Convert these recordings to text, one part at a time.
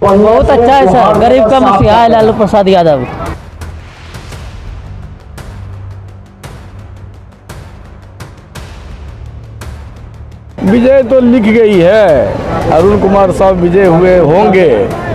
बहुत अच्छा है सर, गरीब का मसीहा है लालू प्रसाद यादव। विजय तो लिख गई है, अरुण कुमार साहब विजय हुए होंगे।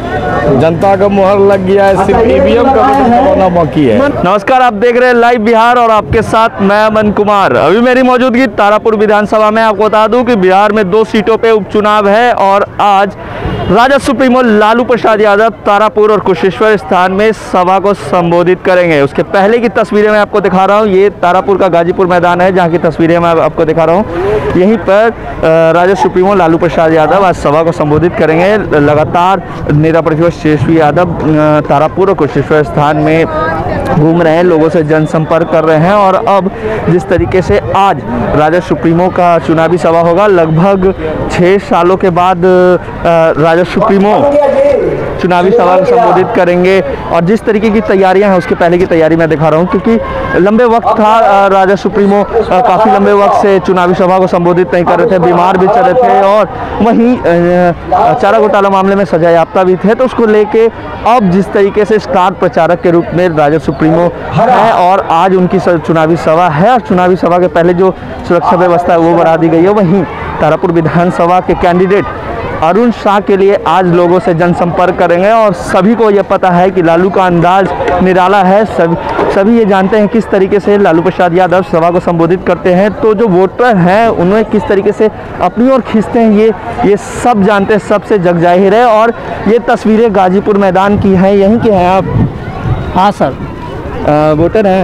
जनता का मुहर लग गया है, सिर्फ ईवीएम का बटन दबाना बाकी है। नमस्कार, आप देख रहे हैं लाइव बिहार और आपके साथ मैं अमन कुमार। अभी मेरी मौजूदगी तारापुर विधानसभा में। आपको बता दूं कि बिहार में 2 सीटों पे उपचुनाव है और आज राजद सुप्रीमो लालू प्रसाद यादव तारापुर और कुशेश्वर स्थान में सभा को संबोधित करेंगे। उसके पहले की तस्वीरें मैं आपको दिखा रहा हूं। ये तारापुर का गाजीपुर मैदान है जहां की तस्वीरें मैं आपको दिखा रहा हूं। यहीं पर राजद सुप्रीमो लालू प्रसाद यादव आज सभा को संबोधित करेंगे। लगातार नेता प्रतिपक्ष तेजस्वी यादव तारापुर और कुशेश्वर स्थान में घूम रहे हैं, लोगों से जनसंपर्क कर रहे हैं। और अब जिस तरीके से आज राजद सुप्रीमो का चुनावी सभा होगा, लगभग 6 सालों के बाद राजद सुप्रीमो चुनावी सभा को संबोधित करेंगे। और जिस तरीके की तैयारियां हैं, उसके पहले की तैयारी मैं दिखा रहा हूं, क्योंकि लंबे वक्त था राजद सुप्रीमो काफ़ी लंबे वक्त से चुनावी सभा को संबोधित नहीं कर रहे थे, बीमार भी चल रहे थे और वहीं चारा घोटाला मामले में सजायाफ्ता भी थे। तो उसको लेके अब जिस तरीके से स्टार प्रचारक के रूप में राजद सुप्रीमो है और आज उनकी चुनावी सभा है और चुनावी सभा के पहले जो सुरक्षा व्यवस्था है वो बढ़ा दी गई है। वहीं तारापुर विधानसभा के कैंडिडेट अरुण शाह के लिए आज लोगों से जनसंपर्क करेंगे और सभी को ये पता है कि लालू का अंदाज निराला है। सभी ये जानते हैं किस तरीके से लालू प्रसाद यादव सभा को संबोधित करते हैं। तो जो वोटर हैं उन्हें किस तरीके से अपनी ओर खींचते हैं ये सब जानते हैं, सबसे जग जाहिर है। और ये तस्वीरें गाजीपुर मैदान की हैं, यहीं के हैं आप? हाँ सर, वोटर हैं?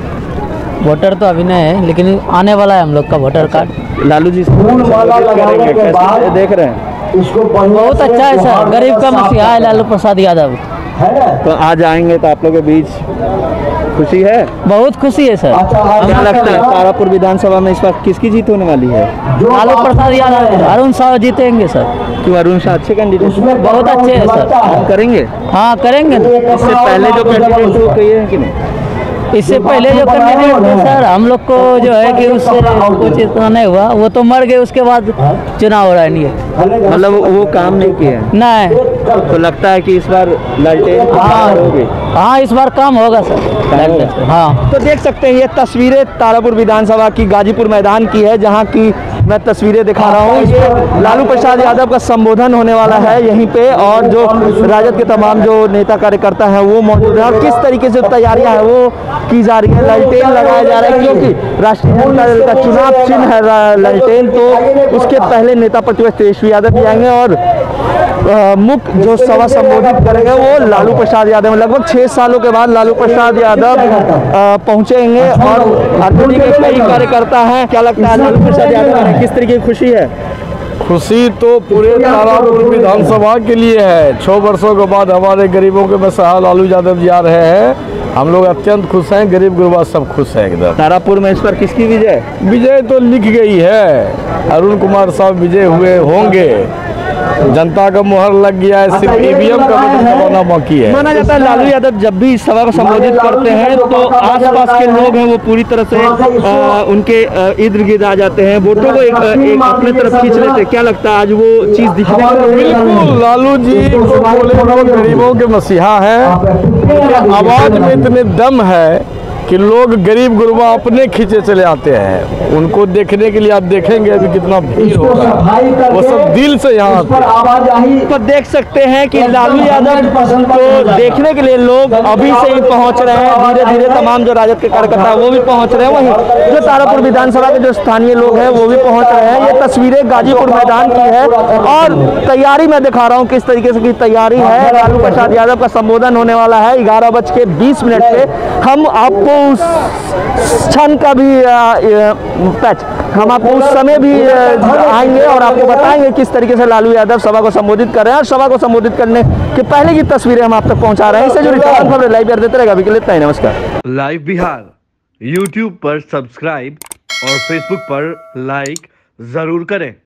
वोटर तो अभी नहीं है, लेकिन आने वाला है हम लोग का वोटर कार्ड। लालू जी करेंगे, कैसे देख रहे हैं? बहुत अच्छा है सर, गरीब का मसीहा है लालू प्रसाद यादव। तो आज आएंगे तो आप लोगों के बीच खुशी है? बहुत खुशी है सर। क्या लगता है तारापुर विधानसभा में इस बार किसकी जीत होने वाली है? लालू प्रसाद यादव, अरुण शाह जीतेंगे सर। क्यों? अरुण शाह अच्छे कैंडिडेट, बहुत अच्छे हैं सर। करेंगे? हाँ करेंगे। इससे पहले जो कैंडिडेट वो कहिए हैं कि नहीं? इससे पहले जो कैंडिडेट थे सर, हम लोग को जो है कि उससे कुछ इतना नहीं हुआ, वो तो मर गए, उसके बाद चुनाव हो रहा नहीं है। मतलब वो काम नहीं किया नहीं। तो लगता है कि इस बार लालटेन होगी? हाँ इस बार काम होगा सर। हाँ तो देख सकते हैं ये तस्वीरें तारापुर विधानसभा की गाजीपुर मैदान की है, जहां की मैं तस्वीरें दिखा रहा हूँ। ये लालू प्रसाद यादव का संबोधन होने वाला है यहीं पे और जो राजद के तमाम जो नेता कार्यकर्ता हैं वो मौजूद हैं और किस तरीके से तैयारियां हैं वो की जा रही है। लालटेन लगाया जा रहा है क्योंकि राष्ट्रीय जनता दल का चुनाव चिन्ह है लालटेन। तो उसके पहले नेता प्रतिपक्ष तेजस्वी यादव भी आएंगे और मुख्य जो सभा संबोधित करेंगे वो लालू प्रसाद यादव। लगभग 6 सालों के बाद लालू प्रसाद यादव पहुंचेंगे और आरजेडी के कई कार्यकर्ता हैं। क्या लगता है लालू प्रसाद यादव किस तरीके की खुशी है? खुशी तो पूरे तारापुर विधानसभा के लिए है। 6 वर्षों के बाद हमारे गरीबों के मसीहा लालू यादव जी आ रहे हैं। हम लोग अत्यंत खुश हैं, गरीब गुरबा सब खुश हैं एकदम। तारापुर में इस पर किसकी विजय? विजय तो लिख गई है, अरुण कुमार साहब विजय हुए होंगे। जनता का मुहर लग गया है, सिर्फ ईवीएम का बटन दबाना बाकी है। माना जाता है लालू यादव जब भी इस सभा को संबोधित करते हैं तो आसपास के लोग हैं वो पूरी तरह से उनके इर्द गिर्द आ जाते हैं, वोटों को एक अपने तरफ खींच लेते हैं। क्या लगता है आज वो चीज दिखने को? बिल्कुल, लालू जी तो बोले लोग गरीबों के मसीहा हैं। आवाज में इतने दम है कि लोग गरीब गुरबा अपने खींचे चले आते हैं। उनको देखने के लिए आप देखेंगे अभी कितना भीड़ होगा, वो सब दिल से यहाँ तो देख सकते हैं कि लालू यादव को देखने के लिए लोग अभी से ही पहुँच रहे हैं। धीरे धीरे तमाम जो राजद के कार्यकर्ता है वो भी पहुँच रहे हैं, वहीं जो तारापुर विधानसभा के जो स्थानीय लोग हैं वो भी पहुँच रहे हैं। ये तस्वीरें गाजीपुर मैदान की है और तैयारी मैं दिखा रहा हूँ किस तरीके से की तैयारी है। लालू प्रसाद यादव का संबोधन होने वाला है 11:20 पे। हम आपको उस क्षण का भी हम आपको उस समय भी आएंगे और आपको बताएंगे किस तरीके से लालू यादव सभा को संबोधित कर रहे हैं। और सभा को संबोधित करने के पहले की तस्वीरें हम आप तक पहुंचा रहे हैं। इससे जुड़ी तमाम खबरें लाइव बिहार देते रहेगा। अभी के लिए इतना ही, नमस्कार। लाइव बिहार यूट्यूब पर सब्सक्राइब और फेसबुक पर लाइक जरूर करें।